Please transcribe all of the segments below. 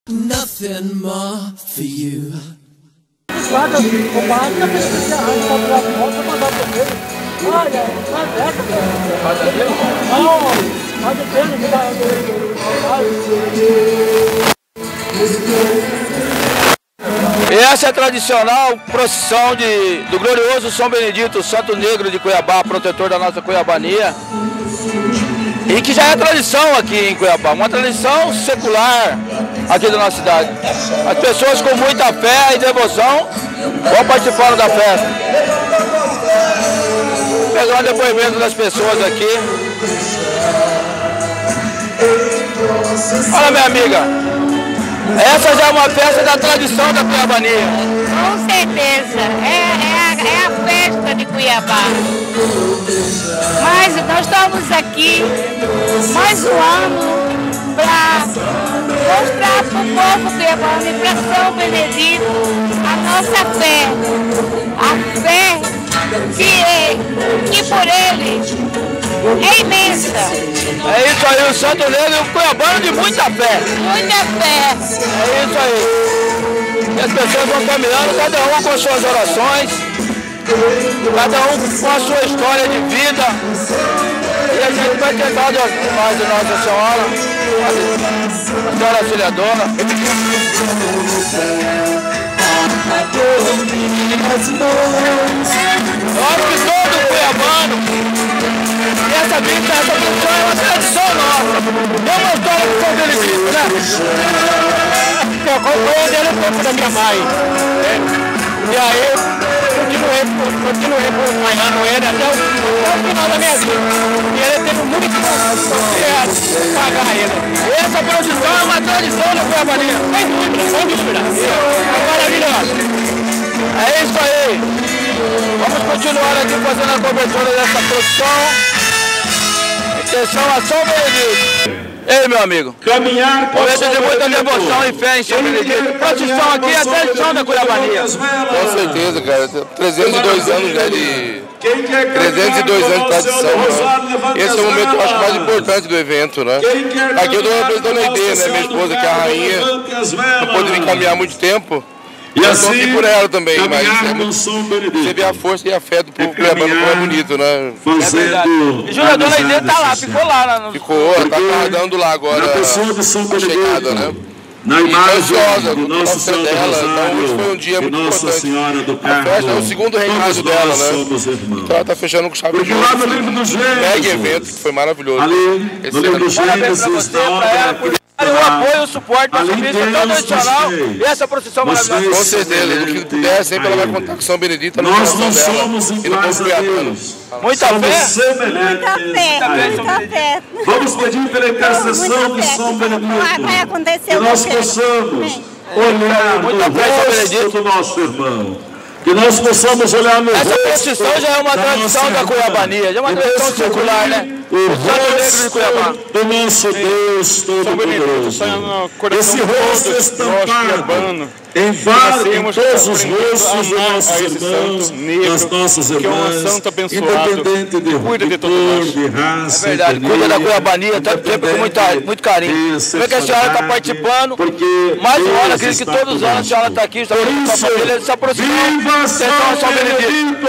Nothing more for you. E essa é a tradicional procissão do glorioso São Benedito, Santo Negro de Cuiabá, protetor da nossa Cuiabania. E que já é tradição aqui em Cuiabá, uma tradição secular aqui da nossa cidade. As pessoas com muita fé e devoção vão participando da festa. Vou pegar um depoimento das pessoas aqui. Olha, minha amiga, essa já é uma festa da tradição da Cuiabania. Com certeza, é a festa de Cuiabá. Mas nós estamos aqui mais um ano para mostrar para o povo cuiabano e para São Benedito a nossa fé. A fé que por ele é imensa. É isso aí, o Santo Negro e o Cuiabano de muita fé. Muita fé. É isso aí. E as pessoas vão caminhando, cada um com suas orações, cada um com a sua história de vida. E a gente vai tentar mais de Nossa Senhora, a Senhora Auxiliadora. Eu acho que todo cuiabano, e essa tradição é uma tradição nossa. Tem uma história do São Benedito, né? Eu acompanho dele um pouco da minha mãe. E aí, continuei acompanhando ele até o final da minha vida. E ele teve muito que pagar ele. Essa produção é uma tradição da Cuiabania. Sem dúvida. É maravilhosa. É isso aí. Vamos continuar aqui fazendo a cobertura dessa produção. Atenção a São Benedito. Ei, meu amigo. Caminhar com de muita devoção e fé em São Benedito. Procissão aqui é a tradição da Cuiabania. Com certeza, cara. 302 anos, né, de 302 anos de tradição. Esse é o momento, eu acho, mais importante do evento, né? Aqui eu estou representando a ideia, né? Minha esposa, que é a rainha, não pôde caminhar muito tempo. E assim, aqui por ela também, mas você vê a força e a fé do povo cuiabano, como é bonito, né? É verdade. E Júlia, a dona Aide tá lá, ficou lá. Ficou, tá aguardando lá agora a chegada, né? Na imagem do nosso Senhor dela, então hoje foi um dia muito importante. A festa é o segundo reinado dela, né? Então ela tá fechando com chave de ouro. Mega evento, que foi maravilhoso. Parabéns pra você, pra ela, o apoio e o suporte para subir tão tradicional e essa procissão maravilhosa. Com certeza, do que puder, sempre ela vai contar com São Benedito na coração dela e no povo cuiabano. Muita fé? Muita fé. Vamos pedir pela intercessão de São Benedito. Vai acontecer que nós possamos olhar no rosto do nosso irmão. Que nós possamos olhar no rosto. Essa procissão já é uma tradição da Cuiabania, já é uma tradição circular, né? O Santo Negro de Cuiabá. Do nosso Deus Todo-Poderoso. Esse rosto estampado em todos os rostos dos nossos irmãos, das nossas irmãs, independente de cor, de raça. É verdade, cuida da Cuiabania, sempre com muito carinho. Como é que a senhora está participando? Mais uma hora, acredito que todos os anos a senhora está aqui, está com a família, se aproximando. São Benedito!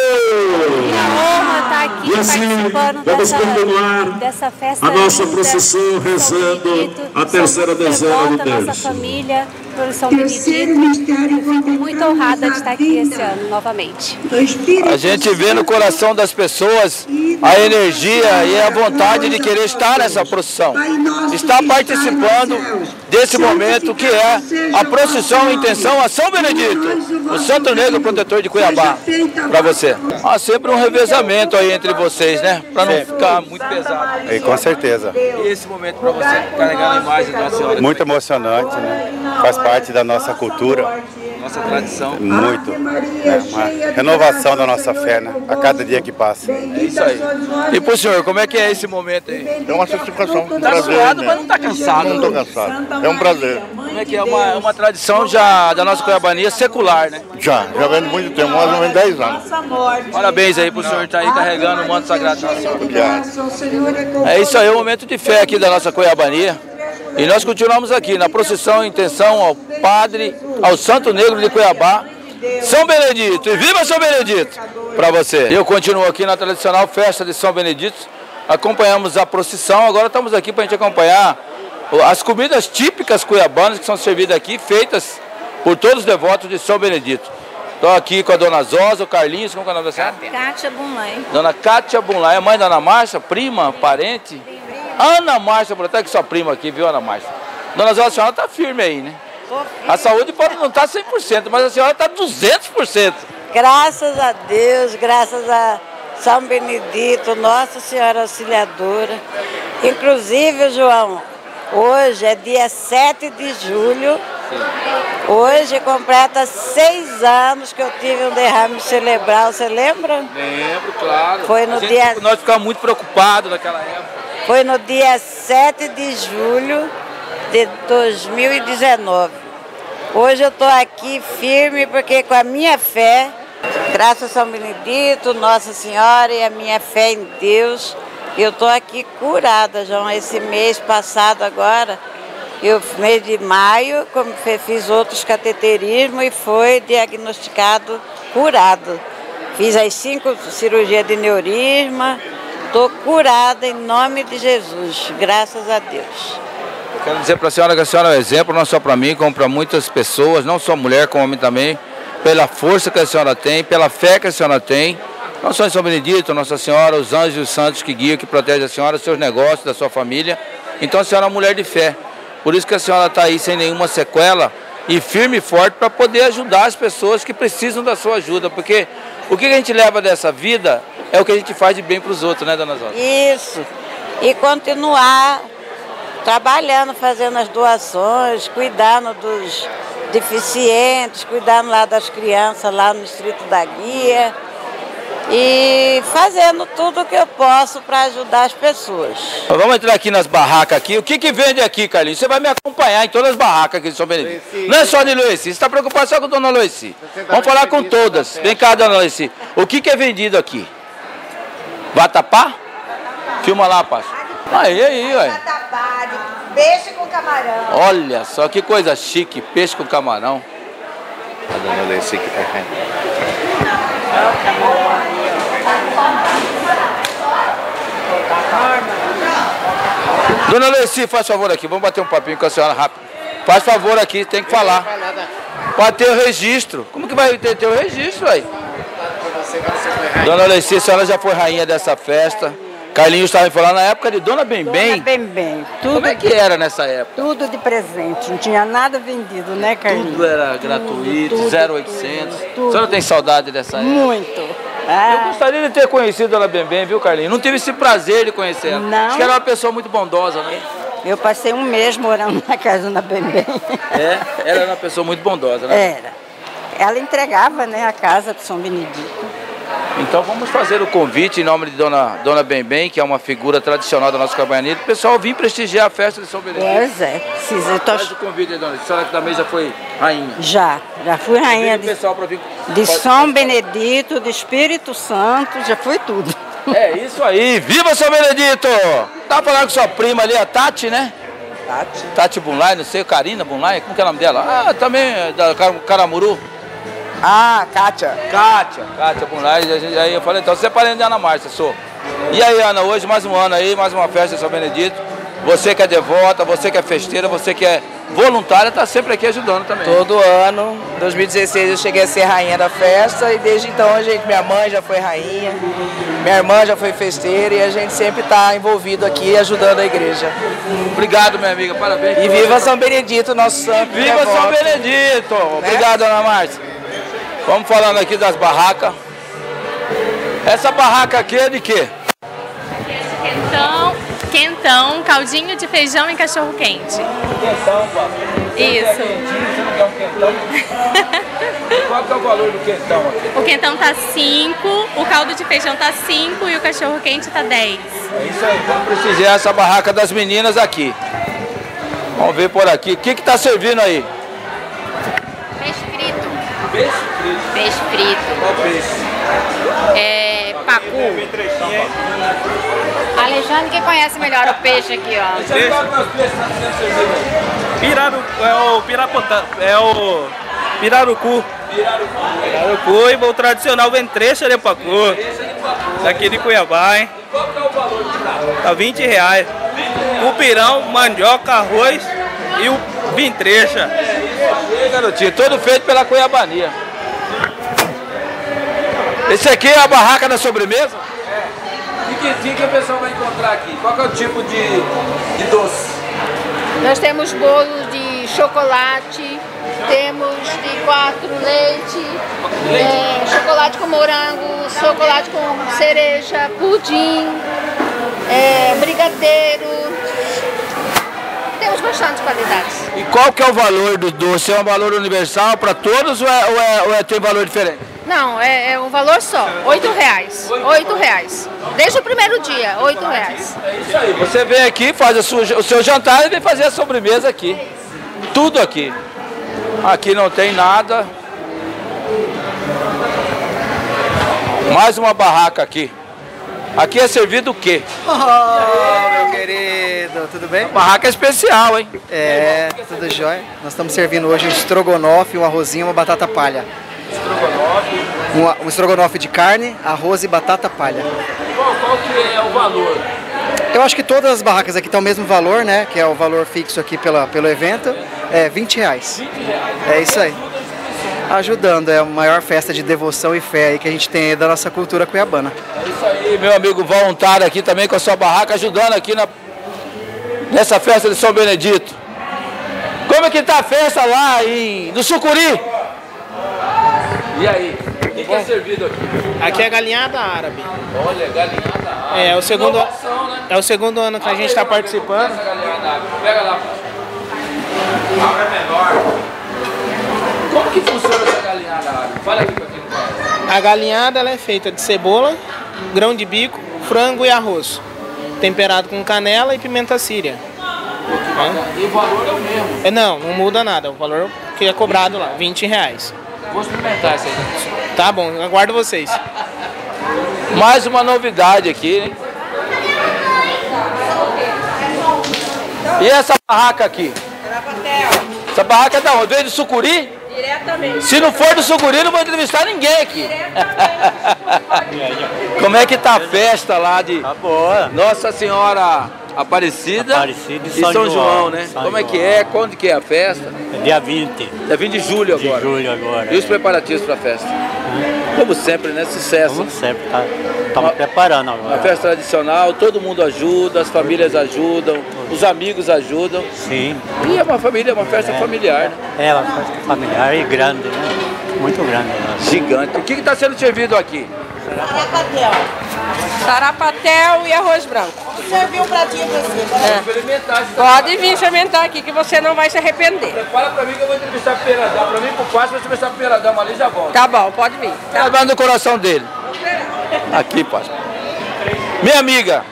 E assim, vamos continuar dessa festa a nossa procissão rezando a terceira dezena do terço. Nossa família, por São Benedito. Fico muito honrada de estar aqui esse ano novamente. A gente vê no coração das pessoas a energia e a vontade de querer estar nessa procissão. Estar participando desse momento que é a procissão em intenção a São Benedito, o Santo Negro protetor de Cuiabá. Para você. Há sempre um revezamento aí entre vocês, né? Para não ficar muito pesado. E com certeza. E esse momento para você carregar a imagem da senhora? Muito emocionante, né? Faz parte da nossa cultura. Nossa tradição. Muito. Uma renovação da nossa fé, né? A cada dia que passa. É isso aí. E pro senhor, como é que é esse momento aí? É uma satisfação, um Tá prazer. suado, mas não tá cansado. Não estou cansado. É um prazer. Como é que é? Uma tradição já da nossa Cuiabania secular, né? Já vem de muito tempo, mais ou menos 10 anos. Parabéns aí pro senhor estar aí carregando o manto sagrado da Nossa Senhora. Obrigado. É isso aí, o momento de fé aqui da nossa Cuiabania. E nós continuamos aqui na procissão em intenção ao Padre, ao Santo Negro de Cuiabá, São Benedito. E viva São Benedito para você! Eu continuo aqui na tradicional festa de São Benedito. Acompanhamos a procissão, agora estamos aqui para a gente acompanhar as comidas típicas cuiabanas que são servidas aqui, feitas por todos os devotos de São Benedito. Estou aqui com a dona Zosa, o Carlinhos, como é o nome da senhora? Cátia Bunlai. Dona Cátia Bunlai, é mãe da Ana Márcia, prima, parente? Ana Márcia, até que sua prima aqui, viu, Ana Márcia? Dona Zosa, a senhora está firme aí, né? A saúde pode não estar 100%, mas a senhora está 200%. Graças a Deus, graças a São Benedito, Nossa Senhora Auxiliadora. Inclusive, João, hoje é dia 7 de julho. Hoje completa 6 anos que eu tive um derrame cerebral, você lembra? Lembro, claro. Foi no dia... Nós ficamos muito preocupados naquela época. Foi no dia 7 de julho de 2019. Hoje eu estou aqui firme porque com a minha fé, graças a São Benedito, Nossa Senhora e a minha fé em Deus, eu estou aqui curada, João. Esse mês passado agora, mês de maio, como fiz outros cateterismos e foi diagnosticado curado. Fiz as 5 cirurgias de neurisma, estou curada em nome de Jesus, graças a Deus. Quero dizer para a senhora que a senhora é um exemplo, não só para mim, como para muitas pessoas, não só mulher, como homem também, pela força que a senhora tem, pela fé que a senhora tem, não só em São Benedito, Nossa Senhora, os anjos e os santos que guiam, que protegem a senhora, seus negócios, da sua família. Então a senhora é uma mulher de fé. Por isso que a senhora está aí sem nenhuma sequela e firme e forte para poder ajudar as pessoas que precisam da sua ajuda. Porque o que a gente leva dessa vida é o que a gente faz de bem para os outros, né, dona Zosa? Isso. E continuar trabalhando, fazendo as doações, cuidando dos deficientes, cuidando lá das crianças, lá no Distrito da Guia. E fazendo tudo o que eu posso para ajudar as pessoas. Vamos entrar aqui nas barracas aqui. O que vende aqui, Carlinhos? Você vai me acompanhar em todas as barracas aqui de São Benedito. Não é só de Lueci, você está preocupado só com a dona Lueci. Vamos falar com todas. Vem cá, dona Lueci. O que é vendido aqui? Vatapá? Filma lá, Pacho. Aí, ué. Vatapá, peixe com camarão. Olha só que coisa chique, peixe com camarão. A dona Lueci que tá Dona Lueci, faz favor aqui, vamos bater um papinho com a senhora rápido. Faz favor aqui, tem que falar. Pode ter o registro. Como que vai ter o registro aí? Dona Lueci, a senhora já foi rainha dessa festa. Carlinhos estava me falando na época de Dona Bembem. Dona Bembem. Como é que era nessa época? Tudo de presente, não tinha nada vendido, né, Carlinhos? Tudo era gratuito, 0800. A senhora tem saudade dessa época? Muito. Eu gostaria de ter conhecido Dona Bembem, viu, Carlinhos? Não tive esse prazer de conhecer ela. Não. Acho que era uma pessoa muito bondosa, né? Eu passei um mês morando na casa da Dona Bembem. É? Ela era uma pessoa muito bondosa, né? Era. Ela entregava, né, a casa de São Benedito. Então vamos fazer o convite em nome de Dona Bembem, que é uma figura tradicional da nossa Cabanhanita, o pessoal vir prestigiar a festa de São Benedito. Pois é. Faz o convite aí, dona. A senhora que também já foi rainha. Já fui rainha de São Benedito, de Espírito Santo, já foi tudo. É isso aí, viva São Benedito! Tá falando com sua prima ali, a Tati, né? Tati Bunlai, não sei, Karina Bunlai, como que é o nome dela? Ah, também da Caramuru. Ah, Kátia Bunlai, aí eu falei, então você é parente de Ana Márcia, sou. E aí, Ana, hoje mais um ano aí, mais uma festa de São Benedito. Você que é devota, você que é festeira, você que é voluntária, está sempre aqui ajudando também. Todo ano, 2016 eu cheguei a ser rainha da festa e desde então minha mãe já foi rainha, minha irmã já foi festeira e a gente sempre está envolvido aqui ajudando a igreja. Obrigado, minha amiga, parabéns. E viva São Benedito, nosso santo. Viva São Benedito! Obrigado, Ana Márcia. Vamos falando aqui das barracas. Essa barraca aqui é de quê? Quentão, caldinho de feijão e cachorro quente. Quentão, papai. Isso. Você não quer um quentão? Qual que é o valor do quentão aqui? O quentão tá 5, o caldo de feijão tá 5 e o cachorro quente tá 10. É isso aí, vamos prestigiar essa barraca das meninas aqui. Vamos ver por aqui. O que tá servindo aí? Peixe frito. Peixe frito? Peixe frito. Qual peixe? Pacu. Alexandre que conhece melhor o peixe aqui, ó. Pirarucu e o tradicional ventrecha de Pacu. Daqui de Cuiabá, hein? Tá R$20. O pirão, mandioca, arroz e o ventrecha. Garotinho, todo feito pela Cuiabania. Esse aqui é a barraca da sobremesa? O que o pessoal vai encontrar aqui? Qual que é o tipo de doce? Nós temos bolo de chocolate, temos de 4 leite, chocolate com morango, chocolate com cereja, pudim, brigadeiro. Temos bastante qualidades. E qual que é o valor do doce? É um valor universal para todos ou tem valor diferente? Não, é um valor só, R$8. R$8. Desde o primeiro dia, R$8. É isso aí, você vem aqui, faz o seu jantar e vem fazer a sobremesa aqui. Tudo aqui. Aqui não tem nada. Mais uma barraca aqui. Aqui é servido o quê? Oh, meu querido, tudo bem? A barraca é especial, hein? É, tudo jóia. Nós estamos servindo hoje um estrogonofe, um arrozinho e uma batata palha. Um estrogonofe de carne, arroz e batata palha. Qual que é o valor? Eu acho que todas as barracas aqui estão o mesmo valor, né? Que é o valor fixo aqui pelo evento. É R$20. É isso aí. Ajudando, é a maior festa de devoção e fé aí que a gente tem da nossa cultura cuiabana. É isso aí, meu amigo voluntário aqui também com a sua barraca, ajudando aqui nessa festa de São Benedito. Como é que tá a festa lá no Sucuri? E aí? O que é servido aqui? Aqui é galinhada árabe. Olha, galinhada árabe. É o segundo, inovação, né? É o segundo ano que a gente está participando. Pega lá. Abra menor. Como que funciona essa galinhada árabe? Fala aqui pra quem não fala. A galinhada ela é feita de cebola, grão de bico, frango e arroz. Temperado com canela e pimenta síria. E o valor é o mesmo? Não muda nada. O valor que é cobrado lá, R$20. Vou experimentar isso aí. Tá bom, aguardo vocês. Mais uma novidade aqui, hein? E essa barraca aqui? Essa barraca é da onde? Veio do Sucuri? Diretamente. Se não for do Sucuri, não vou entrevistar ninguém aqui. Como é que tá a festa lá de Nossa Senhora Aparecida e São João, né? Como é que é? Quando que é a festa? Dia 20. Dia 20 de julho agora. De julho agora. E os preparativos para a festa? Como sempre, né? Sucesso. Como sempre, estamos preparando agora. Uma festa tradicional, todo mundo ajuda, as famílias ajudam, os amigos ajudam. Sim. E é uma família, uma festa familiar, né? É uma festa familiar e grande, né? Muito grande. Né? Gigante. O que está sendo servido aqui? Sarapatel e arroz branco. Servir um pratinho pra você. Pode vir experimentar aqui que você não vai se arrepender. Prepara pra mim que eu vou entrevistar a primeira dama. Pra mim, pro passo, vou entrevistar a primeira dama ali e já volto. Tá bom, pode vir. Tá bom no coração dele. Aqui, pastor. Minha amiga,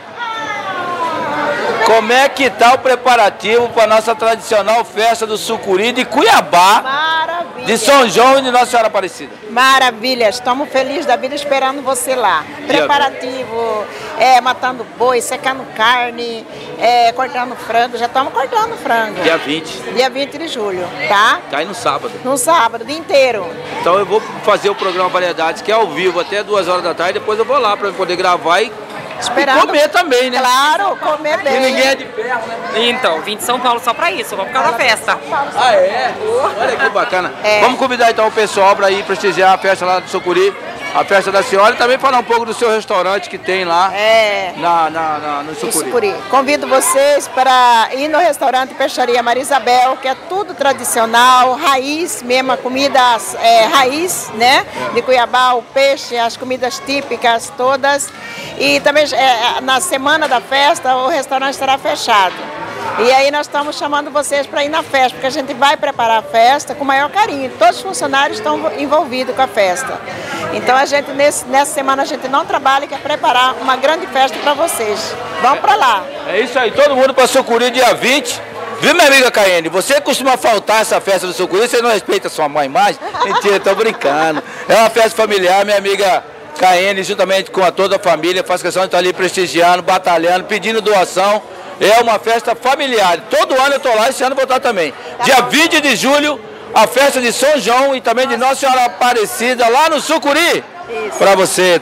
como é que tá o preparativo para nossa tradicional festa do Sucuri de Cuiabá? Maravilha. De São João e de Nossa Senhora Aparecida. Maravilha, estamos felizes da vida esperando você lá. Preparativo, matando boi, secando carne, cortando frango, já estamos cortando frango. Dia 20. Dia 20 de julho, tá? Cai no sábado. No sábado, o dia inteiro. Então eu vou fazer o programa Variedades, que é ao vivo até 2 horas da tarde, depois eu vou lá para poder gravar e comer também, né? Claro, comer bem. E ninguém é de ferro, né? Então, vim de São Paulo só pra isso, vamos por causa da festa. Ah, é? Olha que bacana. Vamos convidar então o pessoal para ir prestigiar a festa lá do Sucuri, a festa da senhora, e também falar um pouco do seu restaurante que tem lá no Sucuri. Convido vocês para ir no restaurante Peixaria Maria Isabel, que é tudo tradicional, raiz mesmo, a comida raiz, né? De Cuiabá, o peixe, as comidas típicas todas. E também na semana da festa o restaurante estará fechado. E aí nós estamos chamando vocês para ir na festa, porque a gente vai preparar a festa com o maior carinho. Todos os funcionários estão envolvidos com a festa. Então a gente nessa semana a gente não trabalha, quer preparar uma grande festa para vocês. Vamos para lá. É isso aí, todo mundo para Sucuri dia 20. Viu, minha amiga Caiane? Você costuma faltar essa festa do Sucuri, você não respeita a sua mãe mais? Mentira, tô brincando. É uma festa familiar, minha amiga KN, juntamente com toda a família, faz questão de estar ali prestigiando, batalhando, pedindo doação. É uma festa familiar. Todo ano eu estou lá, esse ano vou estar também. Dia 20 de julho, a festa de São João e também de Nossa Senhora Aparecida, lá no Sucuri. Para você.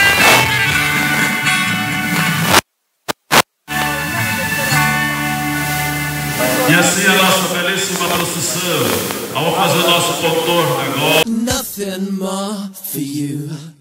E assim a nossa belíssima procissão, ao fazer o nosso contorno agora. Nothing more for you.